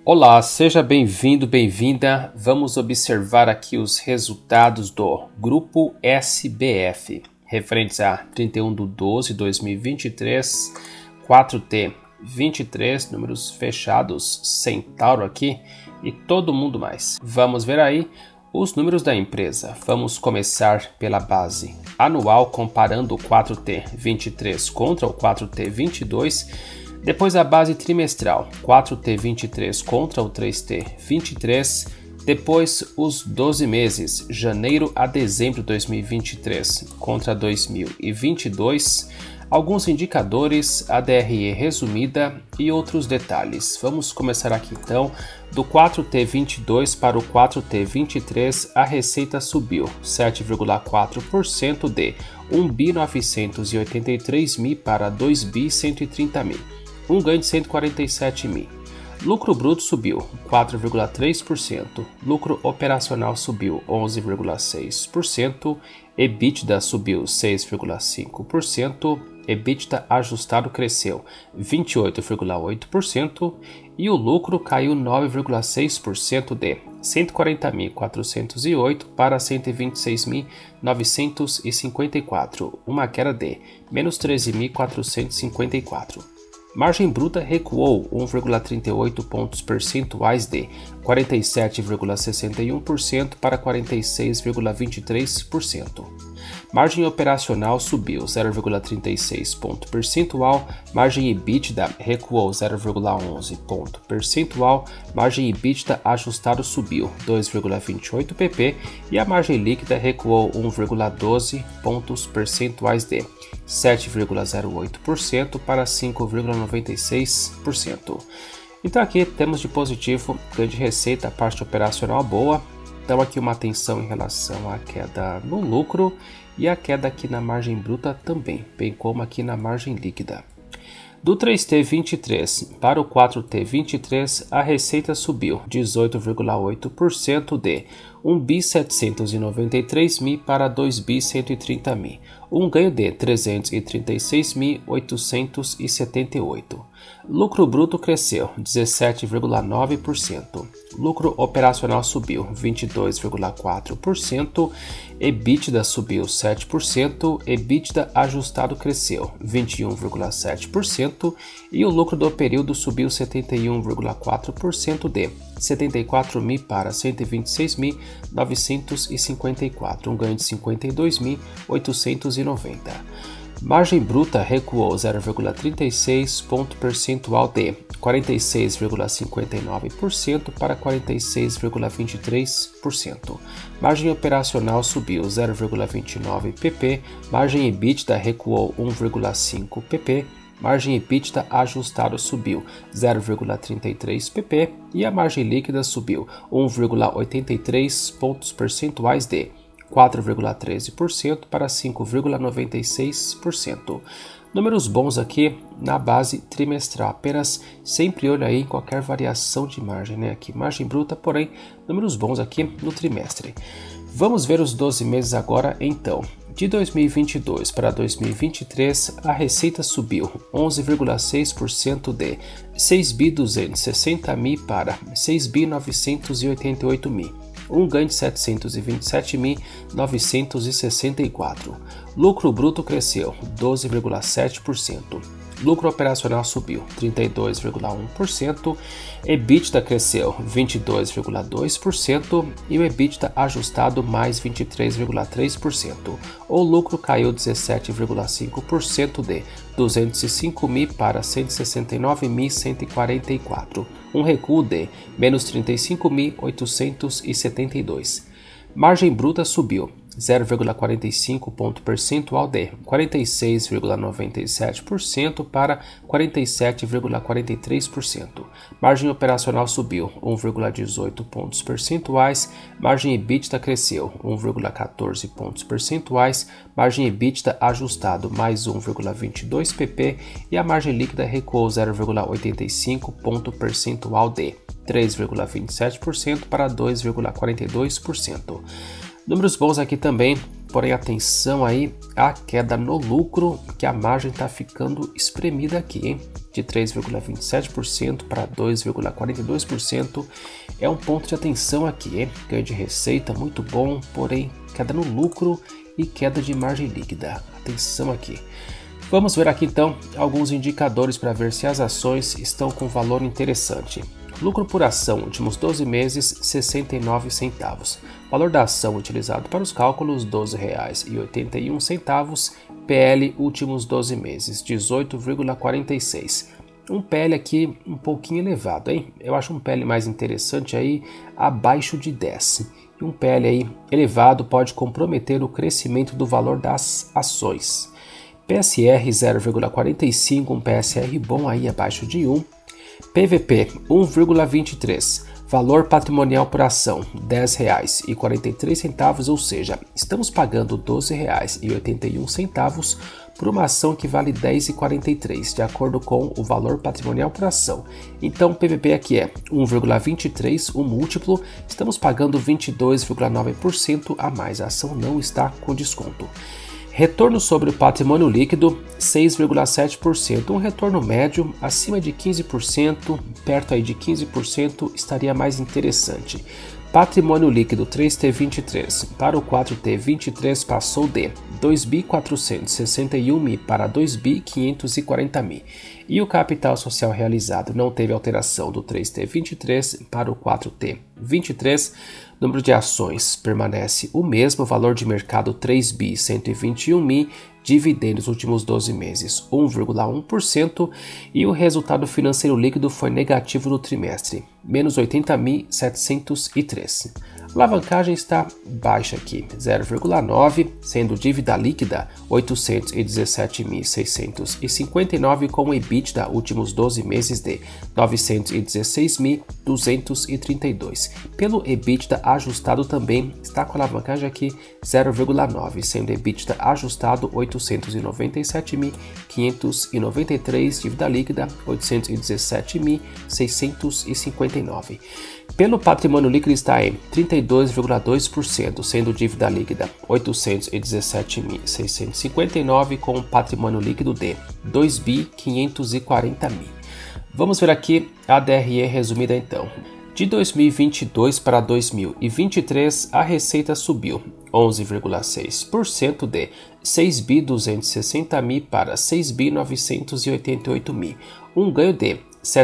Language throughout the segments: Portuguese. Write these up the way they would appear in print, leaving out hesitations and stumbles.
Olá, seja bem-vindo, bem-vinda. Vamos observar aqui os resultados do Grupo SBF, referentes a 31/12/2023, 4T23, números fechados, Centauro aqui e todo mundo mais. Vamos ver aí os números da empresa. Vamos começar pela base anual, comparando o 4T23 contra o 4T22. Depois a base trimestral, 4T23 contra o 3T23. Depois os 12 meses, janeiro a dezembro de 2023 contra 2022. Alguns indicadores, a DRE resumida e outros detalhes. Vamos começar aqui então. Do 4T22 para o 4T23, a receita subiu 7,4% de 1.983.000 para 2.130.000. Um ganho de 147.000. Lucro bruto subiu 4,3%, lucro operacional subiu 11,6%, EBITDA subiu 6,5%, EBITDA ajustado cresceu 28,8% e o lucro caiu 9,6% de 140.408 para 126.954, uma queda de menos 13.454. Margem bruta recuou 1,38 pontos percentuais de 47,61% para 46,23%. Margem operacional subiu 0,36 ponto percentual, margem EBITDA recuou 0,11 ponto percentual, margem EBITDA ajustado subiu 2,28 pp e a margem líquida recuou 1,12 pontos percentuais de 7,08% para 5,96%. Então aqui temos de positivo ganho de receita, parte operacional boa. Então aqui uma atenção em relação à queda no lucro e a queda aqui na margem bruta também, bem como aqui na margem líquida. Do 3T23 para o 4T23, a receita subiu 18,8% de 1.793.000 para 2.130.000, um ganho de 336.878. Lucro bruto cresceu 17,9%, lucro operacional subiu 22,4%, EBITDA subiu 7%, EBITDA ajustado cresceu 21,7% e o lucro do período subiu 71,4% de 74.000 para 126.954, um ganho de 52.890. Margem bruta recuou 0,36 ponto percentual de 46,59% para 46,23%. Margem operacional subiu 0,29 pp, margem EBITDA recuou 1,5 pp, margem EBITDA ajustado subiu 0,33 pp e a margem líquida subiu 1,83 pontos percentuais de 4,13% para 5,96%. Números bons aqui na base trimestral, apenas sempre olho aí em qualquer variação de margem, né? Aqui margem bruta, porém números bons aqui no trimestre. Vamos ver os 12 meses agora então. De 2022 para 2023, a receita subiu 11,6% de 6.260.000 para 6.988.000. Um ganho de 727.964. Lucro bruto cresceu 12,7%. Lucro operacional subiu 32,1%, EBITDA cresceu 22,2% e o EBITDA ajustado mais 23,3%. O lucro caiu 17,5% de 205.000 para 169.144, um recuo de menos 35.872. Margem bruta subiu 0,45 ponto percentual de 46,97% para 47,43%. Margem operacional subiu 1,18 pontos percentuais, margem EBITDA cresceu 1,14 pontos percentuais, margem EBITDA ajustado mais 1,22 pp e a margem líquida recuou 0,85 ponto percentual de 3,27% para 2,42%. Números bons aqui também, porém atenção aí à queda no lucro, que a margem está ficando espremida aqui, hein? De 3,27% para 2,42%. É um ponto de atenção aqui, hein? Ganho de receita muito bom, porém queda no lucro e queda de margem líquida. Atenção aqui. Vamos ver aqui então alguns indicadores para ver se as ações estão com valor interessante. Lucro por ação, últimos 12 meses, 69 centavos. Valor da ação utilizado para os cálculos, R$ 12,81. PL, últimos 12 meses, 18,46. Um PL aqui um pouquinho elevado, hein? Eu acho um PL mais interessante aí, abaixo de 10. E um PL aí elevado pode comprometer o crescimento do valor das ações. PSR 0,45, um PSR bom aí abaixo de 1. PVP 1,23, valor patrimonial por ação R$ 10,43, ou seja, estamos pagando R$ 12,81 por uma ação que vale R$ 10,43, de acordo com o valor patrimonial por ação. Então o PVP aqui é 1,23, o múltiplo, estamos pagando 22,9% a mais, a ação não está com desconto. Retorno sobre o patrimônio líquido, 6,7%, um retorno médio acima de 15%, perto aí de 15% estaria mais interessante. Patrimônio líquido 3T23 para o 4T23 passou de 2.461.000 para 2.540.000 e o capital social realizado não teve alteração do 3T23 para o 4T23. Número de ações permanece o mesmo, valor de mercado 3.121.000, dividendos nos últimos 12 meses 1,1% e o resultado financeiro líquido foi negativo no trimestre, menos 80.713. Alavancagem está baixa aqui, 0,9, sendo dívida líquida 817.659 com EBITDA últimos 12 meses de 916.232. Pelo EBITDA ajustado também está com alavancagem aqui 0,9, sendo EBITDA ajustado 897.593, dívida líquida 817.659. Pelo patrimônio líquido está em 32,2%, sendo dívida líquida 817.659 com patrimônio líquido de 2.540.000. Vamos ver aqui a DRE resumida então. De 2022 para 2023, a receita subiu 11,6% de 6.260.000 para 6.988.000, um ganho de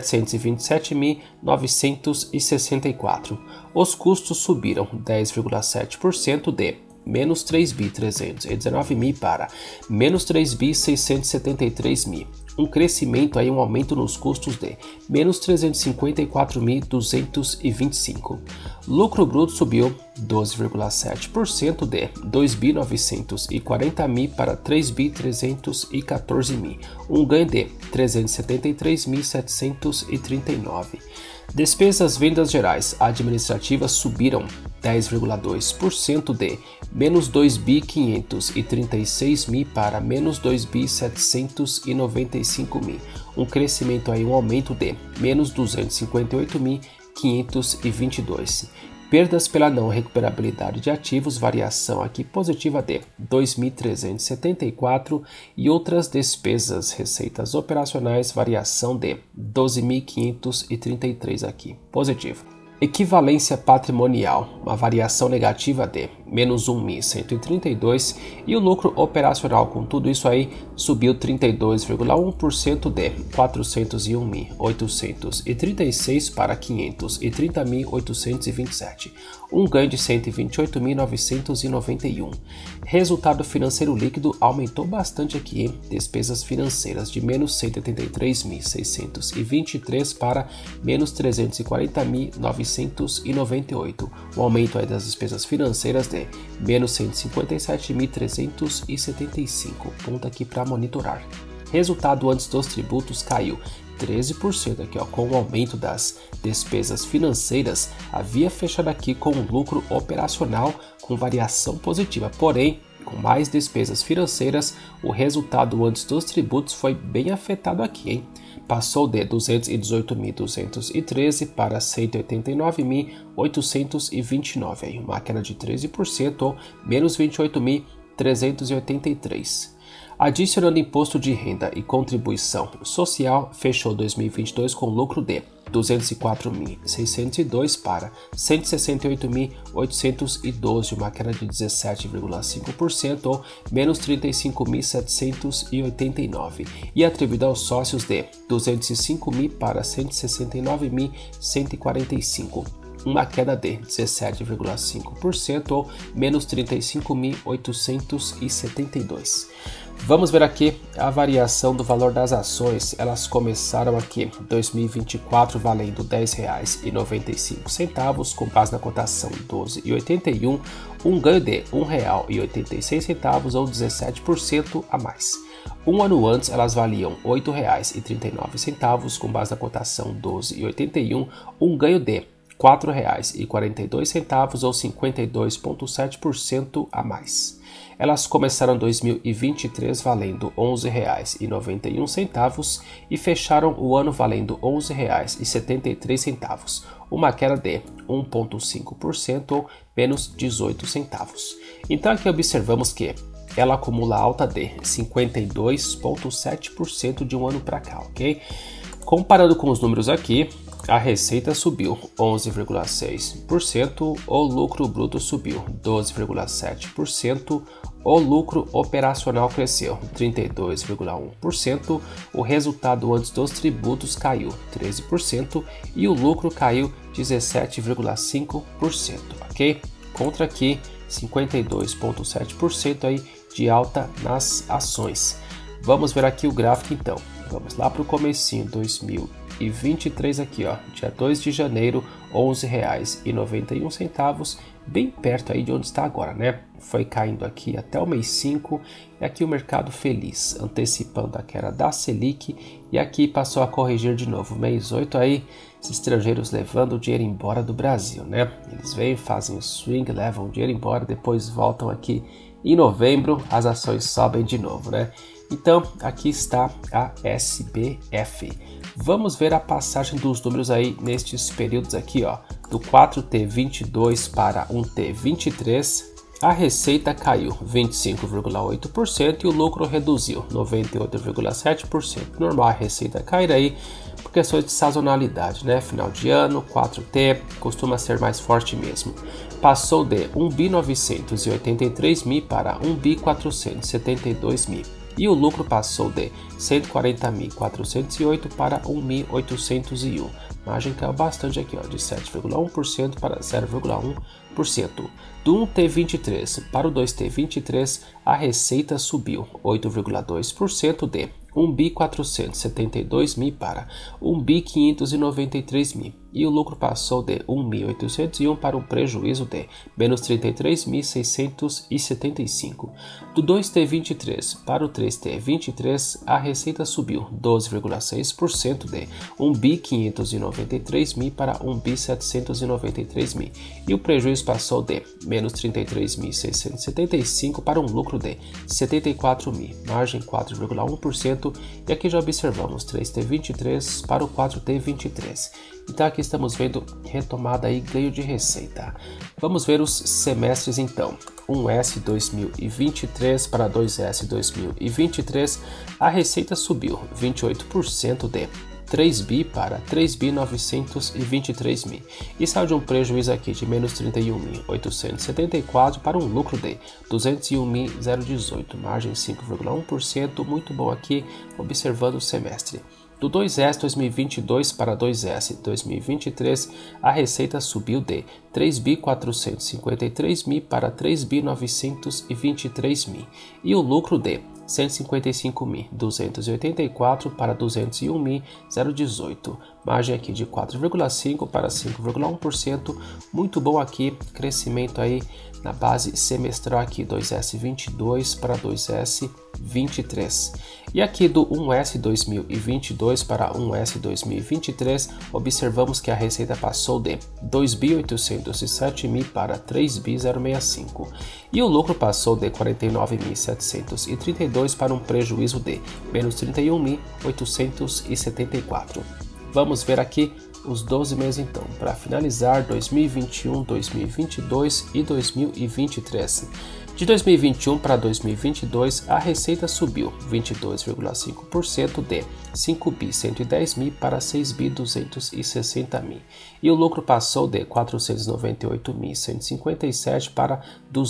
727.964. Os custos subiram 10,7% de menos 3.319.000 para menos 3.673.000. Um crescimento aí, um aumento nos custos de menos 354.225. Lucro bruto subiu 12,7% de 2.940.000 para 3.314.000, um ganho de 373.739. Despesas vendas gerais administrativas subiram 10,2% de menos 2.536.000 para menos 2.795.000, um crescimento aí, um aumento de menos 258.522. Perdas pela não recuperabilidade de ativos, variação aqui positiva de 2.374 e outras despesas, receitas operacionais, variação de 12.533 aqui, positivo. Equivalência patrimonial, uma variação negativa de menos 1.132 e o lucro operacional com tudo isso aí subiu 32,1% de 401.836 para 530.827, um ganho de 128.991. Resultado financeiro líquido aumentou bastante aqui, hein? Despesas financeiras de menos 183.623 para menos 340.998, um aumento aí das despesas financeiras de menos 157.375, ponto aqui para monitorar. Resultado antes dos tributos caiu 13% aqui, ó, com o aumento das despesas financeiras, havia fechado aqui com um lucro operacional com variação positiva, porém com mais despesas financeiras, o resultado antes dos tributos foi bem afetado aqui, hein? Passou de 218.213 para 189.829, uma queda de 13% ou menos 28.383. Adicionando imposto de renda e contribuição social, fechou 2022 com lucro de 204.602 para 168.812, uma queda de 17,5% ou menos 35.789, e atribuído aos sócios de 205.000 para 169.145. Uma queda de 17,5% ou menos 35.872. Vamos ver aqui a variação do valor das ações. Elas começaram aqui 2024 valendo R$ 10,95, com base na cotação 12,81, um ganho de R$ 1,86 ou 17% a mais. Um ano antes elas valiam R$ 8,39, com base na cotação 12,81, um ganho de R$ 4,42 ou 52,7% a mais. Elas começaram 2023 valendo R$ 11,91 e fecharam o ano valendo R$ 11,73, uma queda de 1,5% ou menos 18 centavos. Então aqui observamos que ela acumula alta de 52,7% de um ano para cá, ok? Comparando com os números aqui, a receita subiu 11,6%, o lucro bruto subiu 12,7%, o lucro operacional cresceu 32,1%, o resultado antes dos tributos caiu 13% e o lucro caiu 17,5%, ok? Contra aqui 52,7% aí de alta nas ações. Vamos ver aqui o gráfico então. Vamos lá para o comecinho, 2023 aqui, ó, dia 2 de janeiro, R$ 11,91, bem perto aí de onde está agora, né? Foi caindo aqui até o mês 5, e aqui o mercado feliz, antecipando a queda da Selic, e aqui passou a corrigir de novo, mês 8 aí, os estrangeiros levando o dinheiro embora do Brasil, né? Eles vêm, fazem o swing, levam o dinheiro embora, depois voltam aqui em novembro, as ações sobem de novo, né? Então, aqui está a SBF. Vamos ver a passagem dos números aí nestes períodos aqui, ó, do 4T22 para 1T23. A receita caiu 25,8% e o lucro reduziu 98,7%. Normal a receita cair aí por questões de sazonalidade, né? Final de ano, 4T, costuma ser mais forte mesmo. Passou de 1.983.000 para 1.472.000. E o lucro passou de 140.408 para 1.801. Margem caiu bastante aqui, ó, de 7,1% para 0,1%. Do 1T23 para o 2T23, a receita subiu 8,2% de 1.472.000 para 1.593.000 e o lucro passou de 1.801 para um prejuízo de menos 33.675. Do 2T23 para o 3T23, a receita subiu 12,6% de 1.593.000 para 1.793.000 e o prejuízo passou de menos 33.675 para um lucro de 74.000, margem 4,1%, e aqui já observamos 3T23 para o 4T23. Então aqui estamos vendo retomada e ganho de receita. Vamos ver os semestres então. 1S 2023 para 2S 2023, a receita subiu 28% de 3 bi para 3.923.000 e saiu de um prejuízo aqui de menos 31.874 para um lucro de 201.018, margem 5,1%, muito bom aqui observando o semestre. Do 2S 2022 para 2S 2023, a receita subiu de 3.453.000 para 3.923.000 e o lucro de 155.284 para 201.018, margem aqui de 4,5% para 5,1%, muito bom aqui, crescimento aí na base semestral aqui, 2S22 para 2S 2023. E aqui do 1S 2022 para 1S 2023, observamos que a receita passou de 2.807.000 para 3.065 e o lucro passou de 49.732 para um prejuízo de menos 31.874. Vamos ver aqui os 12 meses então, para finalizar 2021, 2022 e 2023. De 2021 para 2022, a receita subiu 22,5% de 5.110.000 para 6.260.000 e o lucro passou de 498.157 para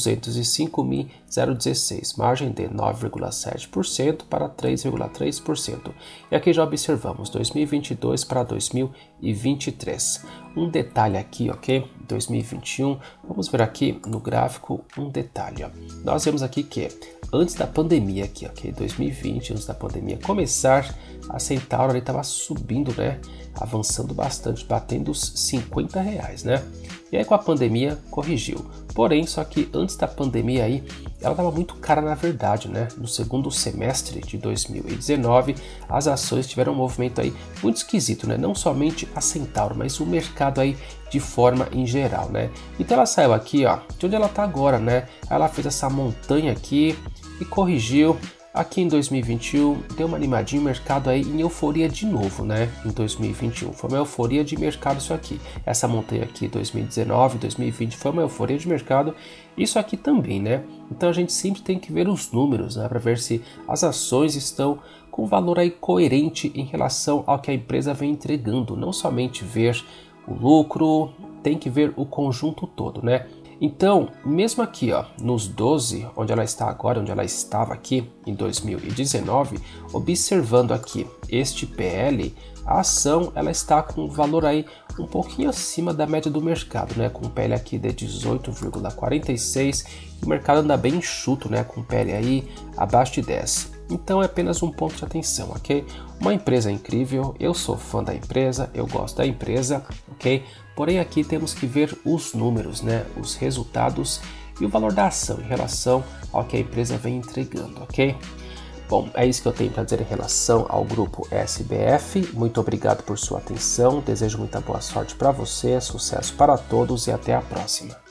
205.016, margem de 9,7% para 3,3%. E aqui já observamos 2022 para 2023. Um detalhe aqui, ok? 2021, vamos ver aqui no gráfico um detalhe, ó. Nós vemos aqui que antes da pandemia aqui, ok? 2020, antes da pandemia começar, a Centauro ali estava subindo, né? Avançando bastante, batendo os R$50, né? E aí com a pandemia corrigiu. Porém, só que antes da pandemia aí, ela estava muito cara na verdade, né? No segundo semestre de 2019, as ações tiveram um movimento aí muito esquisito, né? Não somente a Centauro, mas o mercado aí de forma em geral, né? Então ela saiu aqui, ó, de onde ela tá agora, né? Ela fez essa montanha aqui e corrigiu. Aqui em 2021 deu uma animadinha, o mercado aí em euforia de novo, né? Em 2021 foi uma euforia de mercado isso aqui. Essa montanha aqui 2019, 2020 foi uma euforia de mercado. Isso aqui também, né? Então a gente sempre tem que ver os números, né? Para ver se as ações estão com valor aí coerente em relação ao que a empresa vem entregando. Não somente ver o lucro, tem que ver o conjunto todo, né? Então, mesmo aqui, ó, nos 12, onde ela está agora, onde ela estava aqui em 2019, observando aqui este PL, a ação ela está com um valor aí um pouquinho acima da média do mercado, né? Com um PL aqui de 18,46 e o mercado anda bem enxuto, né? Com um PL aí abaixo de 10. Então é apenas um ponto de atenção, ok? Uma empresa incrível, eu sou fã da empresa, eu gosto da empresa, ok? Porém aqui temos que ver os números, né? Os resultados e o valor da ação em relação ao que a empresa vem entregando, ok? Bom, é isso que eu tenho para dizer em relação ao grupo SBF. Muito obrigado por sua atenção, desejo muita boa sorte para você, sucesso para todos e até a próxima.